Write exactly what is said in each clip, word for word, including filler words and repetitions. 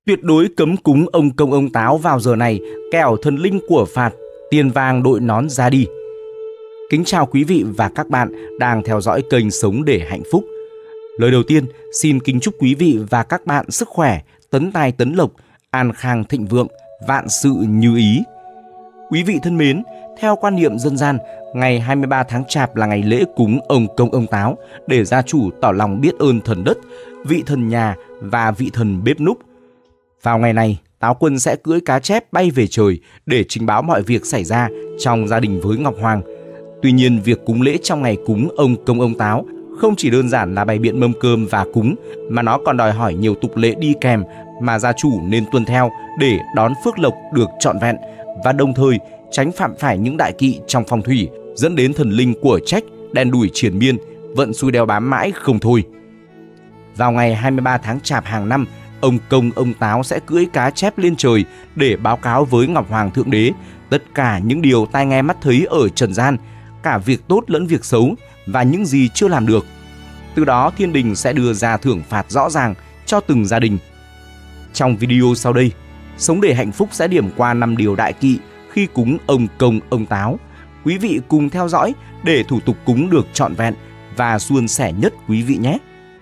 Tuyệt đối cấm cúng ông Công ông Táo vào giờ này, kẻo thần linh của phạt, tiền vàng đội nón ra đi. Kính chào quý vị và các bạn đang theo dõi kênh Sống để Hạnh Phúc. Lời đầu tiên, xin kính chúc quý vị và các bạn sức khỏe, tấn tài tấn lộc, an khang thịnh vượng, vạn sự như ý. Quý vị thân mến, theo quan niệm dân gian, ngày hai mươi ba tháng Chạp là ngày lễ cúng ông Công ông Táo để gia chủ tỏ lòng biết ơn thần đất, vị thần nhà và vị thần bếp núc. Vào ngày này, Táo Quân sẽ cưỡi cá chép bay về trời để trình báo mọi việc xảy ra trong gia đình với Ngọc Hoàng. Tuy nhiên, việc cúng lễ trong ngày cúng ông Công ông Táo không chỉ đơn giản là bày biện mâm cơm và cúng, mà nó còn đòi hỏi nhiều tục lệ đi kèm mà gia chủ nên tuân theo để đón phước lộc được trọn vẹn và đồng thời tránh phạm phải những đại kỵ trong phong thủy dẫn đến thần linh của trách đen đủi triền miên, vận xui đeo bám mãi không thôi. Vào ngày hai mươi ba tháng Chạp hàng năm, ông Công ông Táo sẽ cưỡi cá chép lên trời để báo cáo với Ngọc Hoàng Thượng Đế tất cả những điều tai nghe mắt thấy ở trần gian, cả việc tốt lẫn việc xấu và những gì chưa làm được. Từ đó thiên đình sẽ đưa ra thưởng phạt rõ ràng cho từng gia đình. Trong video sau đây, Sống để Hạnh Phúc sẽ điểm qua năm điều đại kỵ khi cúng ông Công ông Táo. Quý vị cùng theo dõi để thủ tục cúng được trọn vẹn và suôn sẻ nhất quý vị nhé.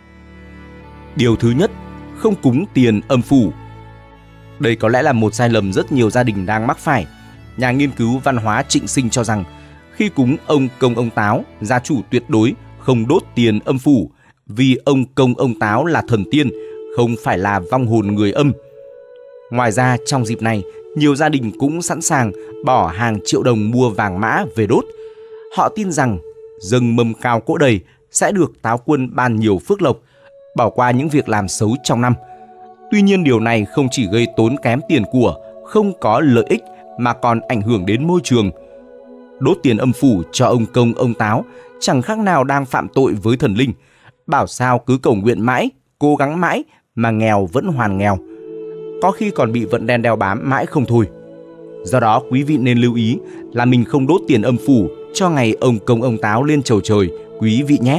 Điều thứ nhất, không cúng tiền âm phủ. Đây có lẽ là một sai lầm rất nhiều gia đình đang mắc phải. Nhà nghiên cứu văn hóa Trịnh Sinh cho rằng khi cúng ông Công ông Táo, gia chủ tuyệt đối không đốt tiền âm phủ vì ông Công ông Táo là thần tiên, không phải là vong hồn người âm. Ngoài ra, trong dịp này, nhiều gia đình cũng sẵn sàng bỏ hàng triệu đồng mua vàng mã về đốt. Họ tin rằng dâng mâm cao cỗ đầy sẽ được Táo Quân ban nhiều phước lộc, bỏ qua những việc làm xấu trong năm. Tuy nhiên, điều này không chỉ gây tốn kém tiền của, không có lợi ích mà còn ảnh hưởng đến môi trường. Đốt tiền âm phủ cho ông Công ông Táo chẳng khác nào đang phạm tội với thần linh. Bảo sao cứ cầu nguyện mãi, cố gắng mãi mà nghèo vẫn hoàn nghèo, có khi còn bị vận đen đeo bám mãi không thôi. Do đó, quý vị nên lưu ý là mình không đốt tiền âm phủ cho ngày ông Công ông Táo lên chầu trời quý vị nhé.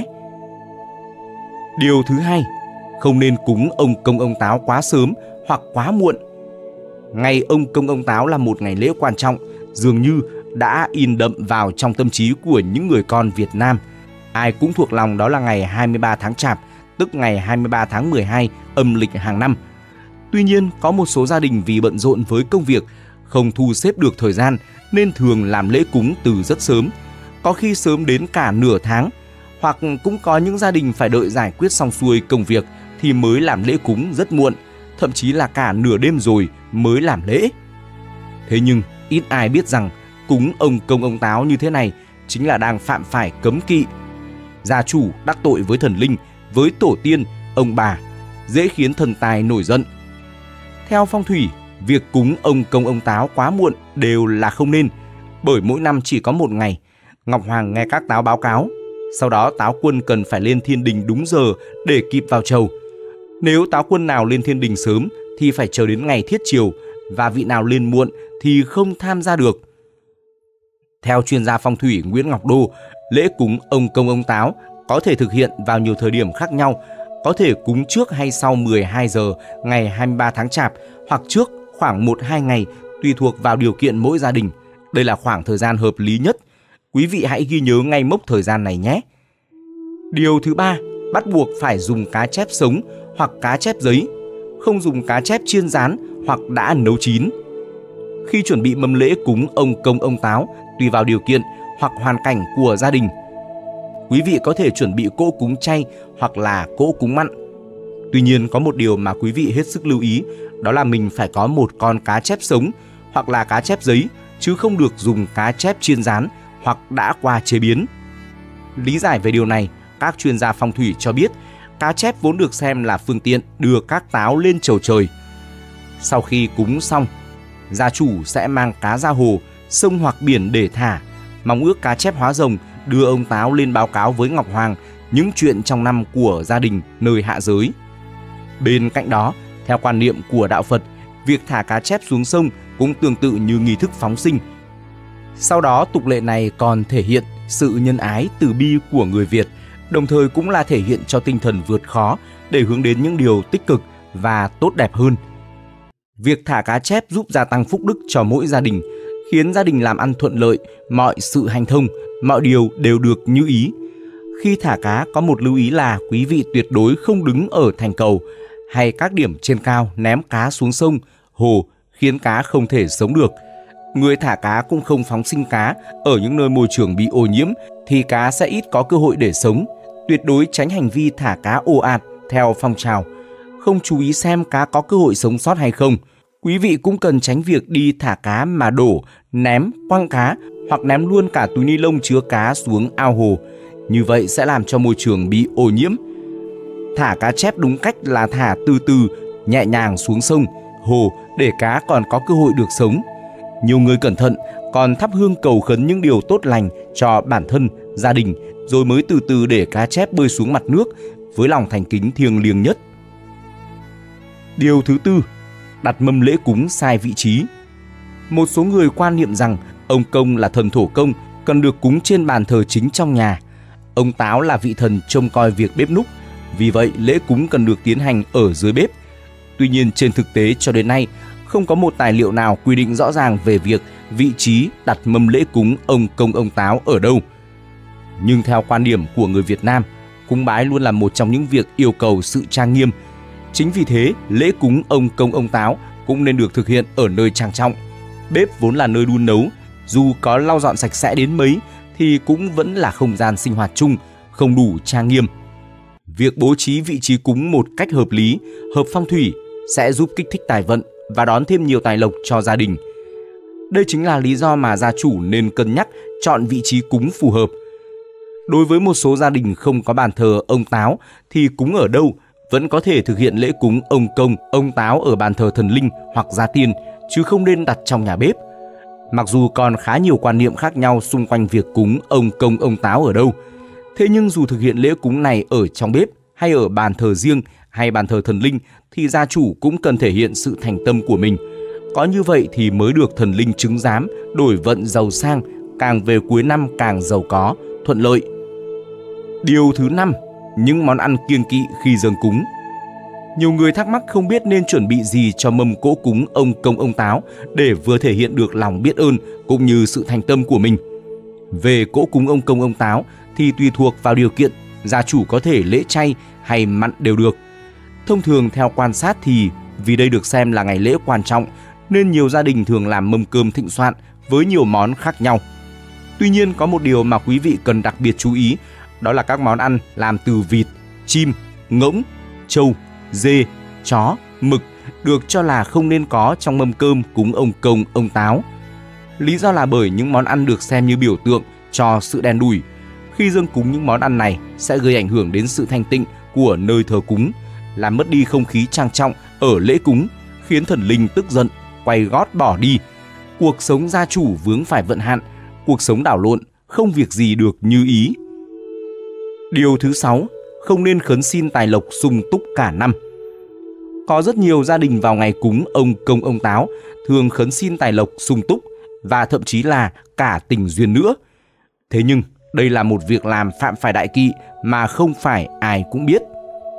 Điều thứ hai, không nên cúng ông Công ông Táo quá sớm hoặc quá muộn. Ngày ông Công ông Táo là một ngày lễ quan trọng, dường như đã in đậm vào trong tâm trí của những người con Việt Nam. Ai cũng thuộc lòng đó là ngày hai mươi ba tháng Chạp, tức ngày hai mươi ba tháng mười hai âm lịch hàng năm. Tuy nhiên, có một số gia đình vì bận rộn với công việc, không thu xếp được thời gian nên thường làm lễ cúng từ rất sớm, có khi sớm đến cả nửa tháng. Hoặc cũng có những gia đình phải đợi giải quyết xong xuôi công việc thì mới làm lễ cúng rất muộn, thậm chí là cả nửa đêm rồi mới làm lễ. Thế nhưng, ít ai biết rằng cúng ông Công ông Táo như thế này chính là đang phạm phải cấm kỵ. Gia chủ đắc tội với thần linh, với tổ tiên, ông bà, dễ khiến thần tài nổi giận. Theo phong thủy, việc cúng ông Công ông Táo quá muộn đều là không nên, bởi mỗi năm chỉ có một ngày. Ngọc Hoàng nghe các táo báo cáo, sau đó Táo Quân cần phải lên thiên đình đúng giờ để kịp vào chầu. Nếu Táo Quân nào lên thiên đình sớm thì phải chờ đến ngày thiết chiều, và vị nào lên muộn thì không tham gia được. Theo chuyên gia phong thủy Nguyễn Ngọc Đô, lễ cúng ông Công ông Táo có thể thực hiện vào nhiều thời điểm khác nhau, có thể cúng trước hay sau mười hai giờ ngày hai mươi ba tháng Chạp, hoặc trước khoảng một đến hai ngày tùy thuộc vào điều kiện mỗi gia đình. Đây là khoảng thời gian hợp lý nhất. Quý vị hãy ghi nhớ ngay mốc thời gian này nhé. Điều thứ ba, bắt buộc phải dùng cá chép sống hoặc cá chép giấy, không dùng cá chép chiên rán hoặc đã nấu chín. Khi chuẩn bị mâm lễ cúng ông Công ông Táo, tùy vào điều kiện hoặc hoàn cảnh của gia đình, quý vị có thể chuẩn bị cỗ cúng chay hoặc là cỗ cúng mặn. Tuy nhiên, có một điều mà quý vị hết sức lưu ý, đó là mình phải có một con cá chép sống hoặc là cá chép giấy, chứ không được dùng cá chép chiên rán hoặc đã qua chế biến. Lý giải về điều này, các chuyên gia phong thủy cho biết cá chép vốn được xem là phương tiện đưa các táo lên chầu trời. Sau khi cúng xong, gia chủ sẽ mang cá ra hồ, sông hoặc biển để thả, mong ước cá chép hóa rồng đưa ông Táo lên báo cáo với Ngọc Hoàng những chuyện trong năm của gia đình nơi hạ giới. Bên cạnh đó, theo quan niệm của đạo Phật, việc thả cá chép xuống sông cũng tương tự như nghi thức phóng sinh. Sau đó, tục lệ này còn thể hiện sự nhân ái từ bi của người Việt, đồng thời cũng là thể hiện cho tinh thần vượt khó để hướng đến những điều tích cực và tốt đẹp hơn. Việc thả cá chép giúp gia tăng phúc đức cho mỗi gia đình, khiến gia đình làm ăn thuận lợi, mọi sự hanh thông, mọi điều đều được như ý. Khi thả cá có một lưu ý là quý vị tuyệt đối không đứng ở thành cầu hay các điểm trên cao ném cá xuống sông, hồ, khiến cá không thể sống được. Người thả cá cũng không phóng sinh cá ở những nơi môi trường bị ô nhiễm thì cá sẽ ít có cơ hội để sống. Tuyệt đối tránh hành vi thả cá ồ ạt theo phong trào, không chú ý xem cá có cơ hội sống sót hay không. Quý vị cũng cần tránh việc đi thả cá mà đổ, ném, quăng cá hoặc ném luôn cả túi ni lông chứa cá xuống ao hồ. Như vậy sẽ làm cho môi trường bị ô nhiễm. Thả cá chép đúng cách là thả từ từ, nhẹ nhàng xuống sông, hồ để cá còn có cơ hội được sống. Nhiều người cẩn thận còn thắp hương cầu khấn những điều tốt lành cho bản thân, gia đình, rồi mới từ từ để cá chép bơi xuống mặt nước với lòng thành kính thiêng liêng nhất. Điều thứ tư, đặt mâm lễ cúng sai vị trí. Một số người quan niệm rằng ông Công là thần thổ công, cần được cúng trên bàn thờ chính trong nhà. Ông Táo là vị thần trông coi việc bếp núc, vì vậy lễ cúng cần được tiến hành ở dưới bếp. Tuy nhiên trên thực tế cho đến nay, không có một tài liệu nào quy định rõ ràng về việc vị trí đặt mâm lễ cúng ông Công ông Táo ở đâu. Nhưng theo quan điểm của người Việt Nam, cúng bái luôn là một trong những việc yêu cầu sự trang nghiêm. Chính vì thế, lễ cúng ông Công ông Táo cũng nên được thực hiện ở nơi trang trọng. Bếp vốn là nơi đun nấu, dù có lau dọn sạch sẽ đến mấy thì cũng vẫn là không gian sinh hoạt chung, không đủ trang nghiêm. Việc bố trí vị trí cúng một cách hợp lý, hợp phong thủy sẽ giúp kích thích tài vận và đón thêm nhiều tài lộc cho gia đình. Đây chính là lý do mà gia chủ nên cân nhắc chọn vị trí cúng phù hợp. Đối với một số gia đình không có bàn thờ ông Táo thì cúng ở đâu vẫn có thể thực hiện lễ cúng ông Công, ông Táo ở bàn thờ thần linh hoặc gia tiên, chứ không nên đặt trong nhà bếp. Mặc dù còn khá nhiều quan niệm khác nhau xung quanh việc cúng ông Công, ông Táo ở đâu, thế nhưng dù thực hiện lễ cúng này ở trong bếp hay ở bàn thờ riêng hay bàn thờ thần linh thì gia chủ cũng cần thể hiện sự thành tâm của mình. Có như vậy thì mới được thần linh chứng giám, đổi vận giàu sang, càng về cuối năm càng giàu có, thuận lợi. Điều thứ năm, những món ăn kiêng kỵ khi dâng cúng. Nhiều người thắc mắc không biết nên chuẩn bị gì cho mâm cỗ cúng ông Công ông Táo để vừa thể hiện được lòng biết ơn cũng như sự thành tâm của mình. Về cỗ cúng ông Công ông Táo thì tùy thuộc vào điều kiện, gia chủ có thể lễ chay hay mặn đều được. Thông thường theo quan sát thì vì đây được xem là ngày lễ quan trọng nên nhiều gia đình thường làm mâm cơm thịnh soạn với nhiều món khác nhau. Tuy nhiên có một điều mà quý vị cần đặc biệt chú ý, đó là các món ăn làm từ vịt, chim, ngỗng, trâu, dê, chó, mực được cho là không nên có trong mâm cơm cúng ông Công, ông Táo. Lý do là bởi những món ăn được xem như biểu tượng cho sự đen đủi. Khi dâng cúng những món ăn này sẽ gây ảnh hưởng đến sự thanh tịnh của nơi thờ cúng, làm mất đi không khí trang trọng ở lễ cúng, khiến thần linh tức giận, quay gót bỏ đi. Cuộc sống gia chủ vướng phải vận hạn, cuộc sống đảo lộn, không việc gì được như ý. Điều thứ sáu, không nên khấn xin tài lộc sung túc cả năm. Có rất nhiều gia đình vào ngày cúng ông Công ông Táo thường khấn xin tài lộc sung túc và thậm chí là cả tình duyên nữa. Thế nhưng đây là một việc làm phạm phải đại kỵ mà không phải ai cũng biết.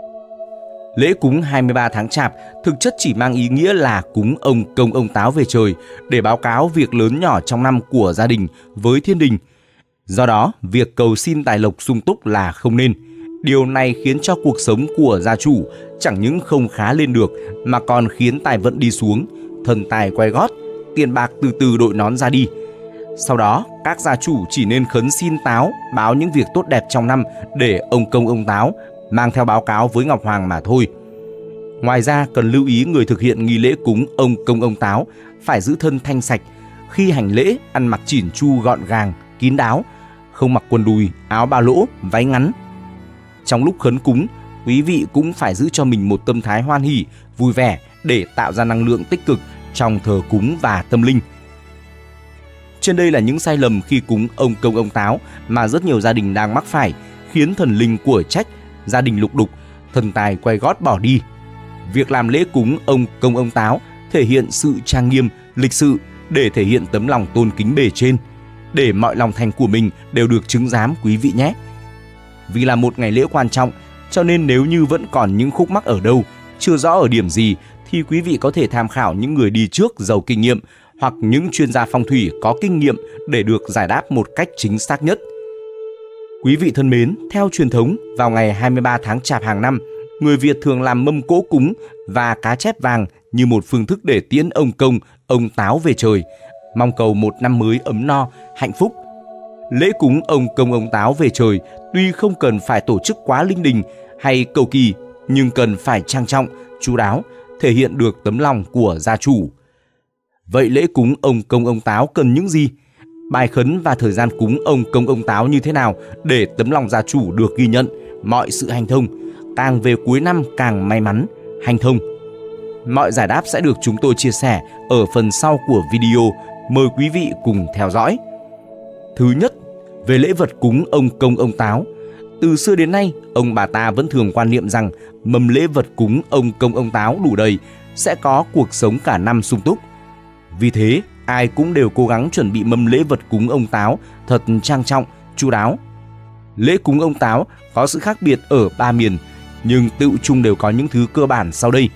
Lễ cúng hai mươi ba tháng Chạp thực chất chỉ mang ý nghĩa là cúng ông Công ông Táo về trời để báo cáo việc lớn nhỏ trong năm của gia đình với thiên đình. Do đó, việc cầu xin tài lộc sung túc là không nên. Điều này khiến cho cuộc sống của gia chủ chẳng những không khá lên được mà còn khiến tài vận đi xuống, thần tài quay gót, tiền bạc từ từ đội nón ra đi. Sau đó, các gia chủ chỉ nên khấn xin Táo báo những việc tốt đẹp trong năm để ông Công ông Táo mang theo báo cáo với Ngọc Hoàng mà thôi. Ngoài ra, cần lưu ý người thực hiện nghi lễ cúng ông Công ông Táo phải giữ thân thanh sạch. Khi hành lễ, ăn mặc chỉn chu gọn gàng, kín đáo, không mặc quần đùi, áo ba lỗ, váy ngắn. Trong lúc khấn cúng, quý vị cũng phải giữ cho mình một tâm thái hoan hỉ, vui vẻ để tạo ra năng lượng tích cực trong thờ cúng và tâm linh. Trên đây là những sai lầm khi cúng ông Công ông Táo mà rất nhiều gia đình đang mắc phải, khiến thần linh của trách, gia đình lục đục, thần tài quay gót bỏ đi. Việc làm lễ cúng ông Công ông Táo thể hiện sự trang nghiêm, lịch sự để thể hiện tấm lòng tôn kính bề trên, để mọi lòng thành của mình đều được chứng giám quý vị nhé. Vì là một ngày lễ quan trọng, cho nên nếu như vẫn còn những khúc mắc ở đâu chưa rõ ở điểm gì thì quý vị có thể tham khảo những người đi trước giàu kinh nghiệm hoặc những chuyên gia phong thủy có kinh nghiệm để được giải đáp một cách chính xác nhất. Quý vị thân mến, theo truyền thống, vào ngày hai mươi ba tháng Chạp hàng năm, người Việt thường làm mâm cỗ cúng và cá chép vàng như một phương thức để tiễn ông Công, ông Táo về trời, mong cầu một năm mới ấm no, hạnh phúc. Lễ cúng ông Công ông Táo về trời tuy không cần phải tổ chức quá linh đình hay cầu kỳ, nhưng cần phải trang trọng, chu đáo, thể hiện được tấm lòng của gia chủ. Vậy lễ cúng ông Công ông Táo cần những gì? Bài khấn và thời gian cúng ông Công ông Táo như thế nào để tấm lòng gia chủ được ghi nhận, mọi sự hanh thông, càng về cuối năm càng may mắn, hanh thông? Mọi giải đáp sẽ được chúng tôi chia sẻ ở phần sau của video, mời quý vị cùng theo dõi. Thứ nhất, về lễ vật cúng ông Công ông Táo. Từ xưa đến nay, ông bà ta vẫn thường quan niệm rằng mâm lễ vật cúng ông Công ông Táo đủ đầy sẽ có cuộc sống cả năm sung túc. Vì thế, ai cũng đều cố gắng chuẩn bị mâm lễ vật cúng ông Táo thật trang trọng, chu đáo. Lễ cúng ông Táo có sự khác biệt ở ba miền, nhưng tự chung đều có những thứ cơ bản sau đây.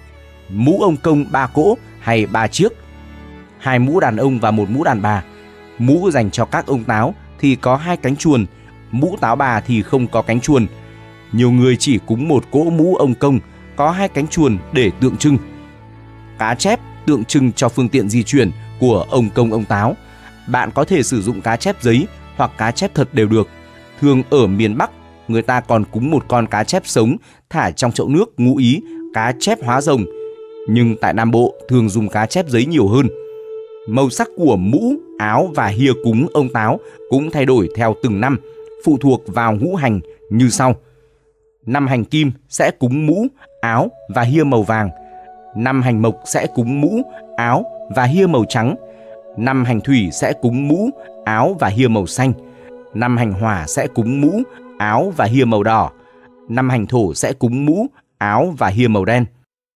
Mũ ông Công ba cỗ hay ba chiếc, hai mũ đàn ông và một mũ đàn bà. Mũ dành cho các ông Táo thì có hai cánh chuồn, mũ Táo bà thì không có cánh chuồn. Nhiều người chỉ cúng một cỗ mũ ông Công có hai cánh chuồn để tượng trưng. Cá chép tượng trưng cho phương tiện di chuyển của ông Công ông Táo. Bạn có thể sử dụng cá chép giấy hoặc cá chép thật đều được. Thường ở miền Bắc, người ta còn cúng một con cá chép sống thả trong chậu nước ngụ ý cá chép hóa rồng. Nhưng tại Nam Bộ thường dùng cá chép giấy nhiều hơn. Màu sắc của mũ, áo và hia cúng ông Táo cũng thay đổi theo từng năm, phụ thuộc vào ngũ hành như sau. Năm hành kim sẽ cúng mũ, áo và hia màu vàng. Năm hành mộc sẽ cúng mũ, áo và hia màu trắng. Năm hành thủy sẽ cúng mũ, áo và hia màu xanh. Năm hành hỏa sẽ cúng mũ, áo và hia màu đỏ. Năm hành thổ sẽ cúng mũ, áo và hia màu đen.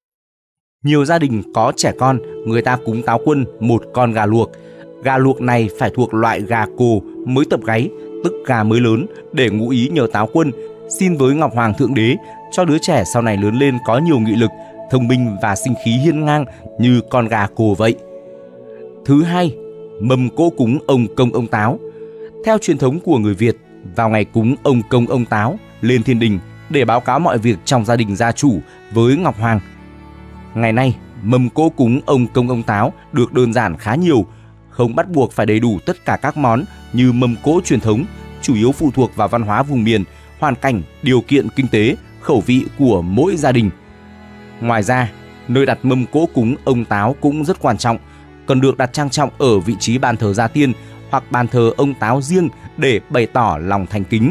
Nhiều gia đình có trẻ con, người ta cúng Táo Quân một con gà luộc. Gà luộc này phải thuộc loại gà cồ mới tập gáy, tức gà mới lớn, để ngụ ý nhờ Táo Quân xin với Ngọc Hoàng Thượng Đế cho đứa trẻ sau này lớn lên có nhiều nghị lực, thông minh và sinh khí hiên ngang như con gà cồ vậy. Thứ hai, mâm cỗ cúng ông Công ông Táo. Theo truyền thống của người Việt, vào ngày cúng ông Công ông Táo lên thiên đình để báo cáo mọi việc trong gia đình gia chủ với Ngọc Hoàng. Ngày nay, mâm cỗ cúng ông Công ông Táo được đơn giản khá nhiều, không bắt buộc phải đầy đủ tất cả các món như mâm cỗ truyền thống, chủ yếu phụ thuộc vào văn hóa vùng miền, hoàn cảnh, điều kiện kinh tế, khẩu vị của mỗi gia đình. Ngoài ra, nơi đặt mâm cỗ cúng ông Táo cũng rất quan trọng, cần được đặt trang trọng ở vị trí bàn thờ gia tiên hoặc bàn thờ ông Táo riêng để bày tỏ lòng thành kính.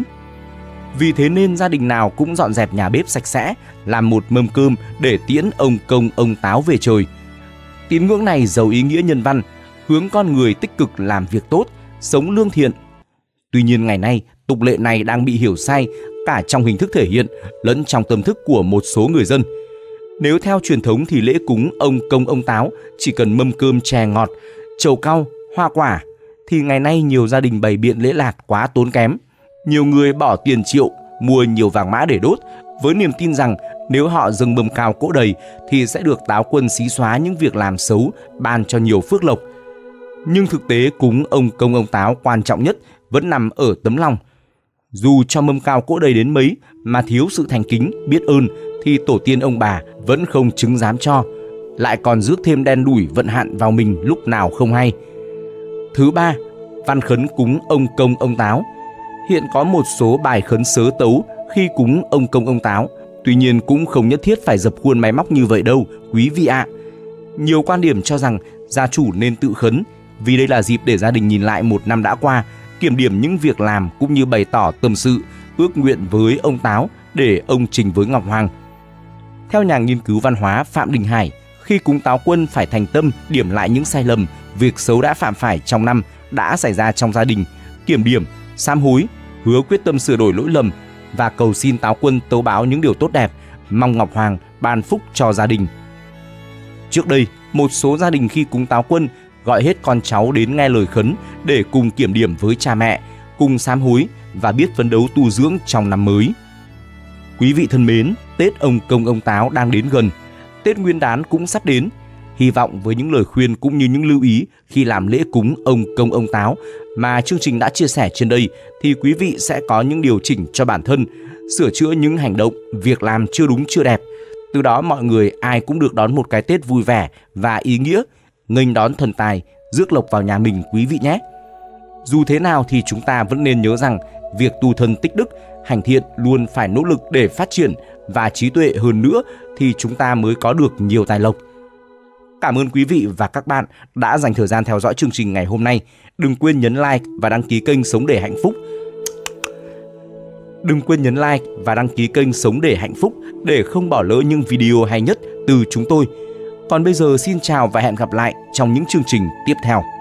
Vì thế nên gia đình nào cũng dọn dẹp nhà bếp sạch sẽ, làm một mâm cơm để tiễn ông Công ông Táo về trời. Tín ngưỡng này giàu ý nghĩa nhân văn, hướng con người tích cực làm việc tốt, sống lương thiện. Tuy nhiên ngày nay, tục lệ này đang bị hiểu sai cả trong hình thức thể hiện lẫn trong tâm thức của một số người dân. Nếu theo truyền thống thì lễ cúng ông Công ông Táo chỉ cần mâm cơm chè ngọt, trầu cau, hoa quả, thì ngày nay nhiều gia đình bày biện lễ lạt quá tốn kém. Nhiều người bỏ tiền triệu mua nhiều vàng mã để đốt với niềm tin rằng nếu họ dâng mâm cao cỗ đầy thì sẽ được Táo Quân xí xóa những việc làm xấu, ban cho nhiều phước lộc. Nhưng thực tế cúng ông Công ông Táo quan trọng nhất vẫn nằm ở tấm lòng. Dù cho mâm cao cỗ đầy đến mấy mà thiếu sự thành kính, biết ơn thì tổ tiên ông bà vẫn không chứng giám cho, lại còn rước thêm đen đủi vận hạn vào mình lúc nào không hay. Thứ ba, văn khấn cúng ông Công ông Táo. Hiện có một số bài khấn sớ tấu khi cúng ông Công ông Táo, tuy nhiên cũng không nhất thiết phải dập khuôn máy móc như vậy đâu quý vị ạ. Nhiều quan điểm cho rằng gia chủ nên tự khấn, vì đây là dịp để gia đình nhìn lại một năm đã qua, kiểm điểm những việc làm cũng như bày tỏ tâm sự, ước nguyện với ông Táo để ông trình với Ngọc Hoàng. Theo nhà nghiên cứu văn hóa Phạm Đình Hải, khi cúng Táo Quân phải thành tâm điểm lại những sai lầm, việc xấu đã phạm phải trong năm đã xảy ra trong gia đình, kiểm điểm, sám hối, hứa quyết tâm sửa đổi lỗi lầm và cầu xin Táo Quân tấu báo những điều tốt đẹp, mong Ngọc Hoàng ban phúc cho gia đình. Trước đây, một số gia đình khi cúng Táo Quân gọi hết con cháu đến nghe lời khấn để cùng kiểm điểm với cha mẹ, cùng sám hối và biết phấn đấu tu dưỡng trong năm mới. Quý vị thân mến, Tết ông Công ông Táo đang đến gần, Tết Nguyên đán cũng sắp đến. Hy vọng với những lời khuyên cũng như những lưu ý khi làm lễ cúng ông Công ông Táo mà chương trình đã chia sẻ trên đây thì quý vị sẽ có những điều chỉnh cho bản thân, sửa chữa những hành động, việc làm chưa đúng chưa đẹp. Từ đó mọi người ai cũng được đón một cái Tết vui vẻ và ý nghĩa, nghênh đón thần tài, rước lộc vào nhà mình quý vị nhé. Dù thế nào thì chúng ta vẫn nên nhớ rằng việc tu thân tích đức, hành thiện luôn phải nỗ lực để phát triển và trí tuệ hơn nữa thì chúng ta mới có được nhiều tài lộc. Cảm ơn quý vị và các bạn đã dành thời gian theo dõi chương trình ngày hôm nay. Đừng quên nhấn like và đăng ký kênh Sống để hạnh phúc. Đừng quên nhấn like và đăng ký kênh Sống để hạnh phúc để không bỏ lỡ những video hay nhất từ chúng tôi. Còn bây giờ xin chào và hẹn gặp lại trong những chương trình tiếp theo.